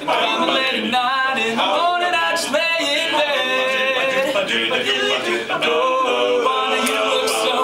I'm late at night, in the morning I just lay in bed. Oh, why do you look so